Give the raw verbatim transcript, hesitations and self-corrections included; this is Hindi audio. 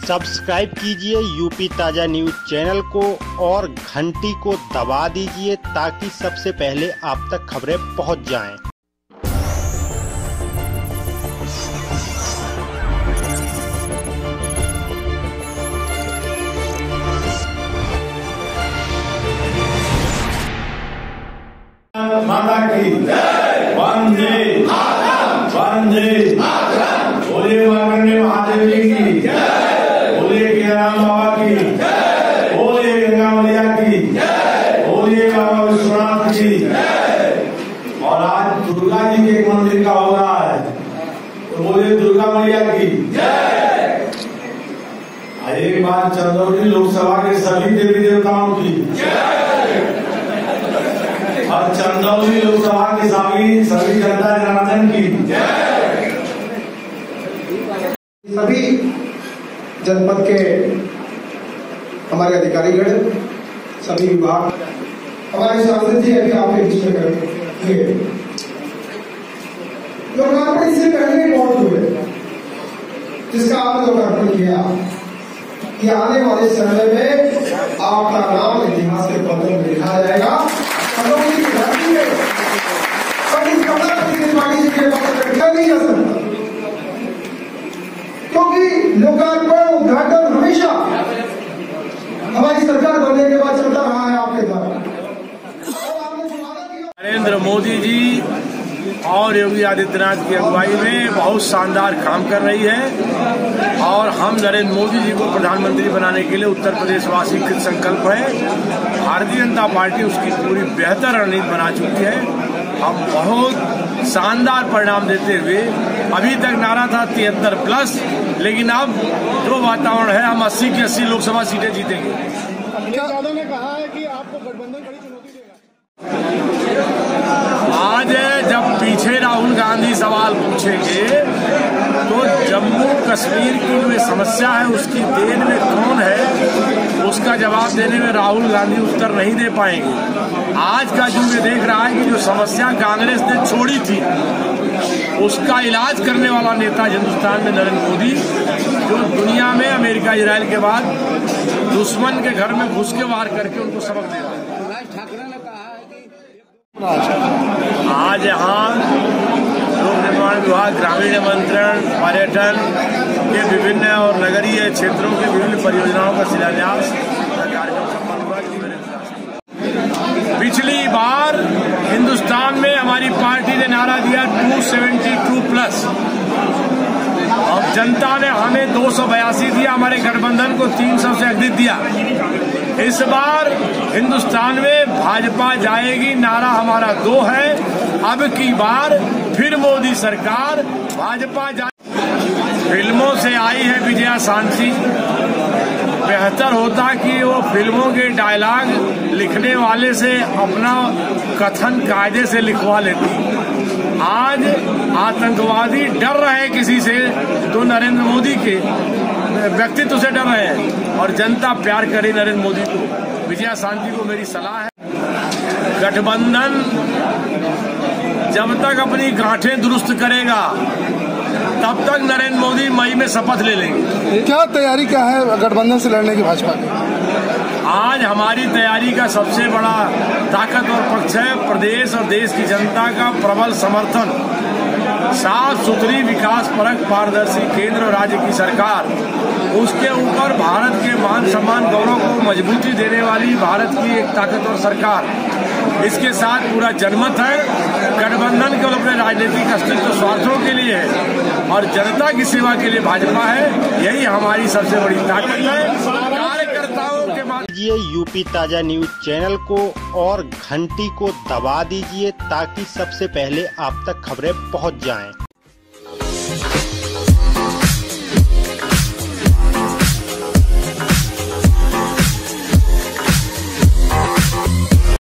सब्सक्राइब कीजिए यूपी ताजा न्यूज चैनल को और घंटी को दबा दीजिए ताकि सबसे पहले आप तक खबरें पहुंच जाएं। माता की जय। वंदे मातरम। वंदे मातरम। बोले माननीय महादेव जी की जय। बोले केदार बाबा की जय। बोले गंगा मैया की जय। बोले बाबा विश्वनाथ की जय। और आज दुर्गा जी के एक मंदिर का हो रहा है, तो बोले दुर्गा मैया की जय। एक बार चंदौली लोकसभा के सभी देवी देवताओं की जय और चंदौली लोकसभा की सभी सभी जनता जनार्दन की जय। सभी जनपद के हमारे अधिकारीगण, सभी विभाग, हमारे सांसद जी अभी आपके बीच में करेंगे। लोकार्पण इससे पहले बहुत हुए, जिसका आपने लोकार्पण किया कि आने वाले समय में आपका नाम इतिहास के पन्नों में लिखा जाएगा। हम लोग की धरती है, पर इस कमला पार्टी जी के पक्ष में नहीं जा सकता, क्योंकि लोकार्पण उद्घाटन हमेशा हमारी सरकार बनने के बाद चलता रहा है आपके द्वारा। नरेंद्र मोदी जी और योगी आदित्यनाथ की अगुवाई में बहुत शानदार काम कर रही है और हम नरेंद्र मोदी जी को प्रधानमंत्री बनाने के लिए उत्तर प्रदेश वासी कृत संकल्प है। भारतीय जनता पार्टी उसकी पूरी बेहतर रणनीति बना चुकी है। हम बहुत शानदार परिणाम देते हुए, अभी तक नारा था तिहत्तर प्लस, लेकिन अब जो वातावरण है हम अस्सी की अस्सी लोकसभा सीटें जीतेंगे। अखिलेश यादव ने कहा है कि आपको गठबंधन बड़ी चुनौती देगा। आज जब पीछे राहुल गांधी सवाल पूछेंगे तो जम्मू कश्मीर की जो समस्या है उसकी देन में कौन है, उसका जवाब देने में राहुल गांधी उत्तर नहीं दे पाएंगे। आज का युग ये देख रहा है कि जो समस्या कांग्रेस ने छोड़ी थी उसका इलाज करने वाला नेता हिंदुस्तान में नरेंद्र मोदी, जो दुनिया में अमेरिका इजराइल के बाद दुश्मन के घर में घुस के वार करके उनको सबक दे रहा है। आज यहाँ लोक निर्माण विभाग, ग्रामीण मंत्रण, पर्यटन के विभिन्न और नगरीय क्षेत्रों के विभिन्न परियोजनाओं का शिलान्यास कार्यक्रम संपन्न हुआ। पिछली बार हिंदुस्तान में हमारी पार्टी ने नारा दिया दो सौ बहत्तर प्लस, और जनता ने हमें दो सौ बयासी दिया, हमारे गठबंधन को तीन सौ से अधिक दिया। इस बार हिंदुस्तान में भाजपा जाएगी, नारा हमारा दो है। अब की बार फिर मोदी सरकार, भाजपा जाए। फिल्मों से आई है विजया शांति, बेहतर होता कि वो फिल्मों के डायलॉग लिखने वाले से अपना कथन कायदे से लिखवा लेती। आज आतंकवादी डर रहे किसी से तो नरेंद्र मोदी के व्यक्तित्व से डर रहे हैं, और जनता प्यार करे नरेंद्र मोदी को। विजया शांति को मेरी सलाह है, गठबंधन जब तक अपनी गांठें दुरुस्त करेगा तब तक नरेंद्र मोदी मई में शपथ ले लेंगे। क्या तैयारी क्या है गठबंधन से लड़ने की भाजपा की? आज हमारी तैयारी का सबसे बड़ा ताकत और पक्ष है प्रदेश और देश की जनता का प्रबल समर्थन। साफ सुथरी विकास परक पारदर्शी केंद्र और राज्य की सरकार, उसके ऊपर भारत के मान सम्मान गौरव को मजबूती देने वाली भारत की एक ताकतवर सरकार, इसके साथ पूरा जनमत है। गठबंधन केवल अपने राजनीतिक अस्तित्व स्वार्थों के लिए है और जनता की सेवा के लिए भाजपा है, यही हमारी सबसे बड़ी ताकत है। कार्यकर्ताओं के बाद यूपी ताजा न्यूज चैनल को और घंटी को दबा दीजिए ताकि सबसे पहले आप तक खबरें पहुंच जाएं।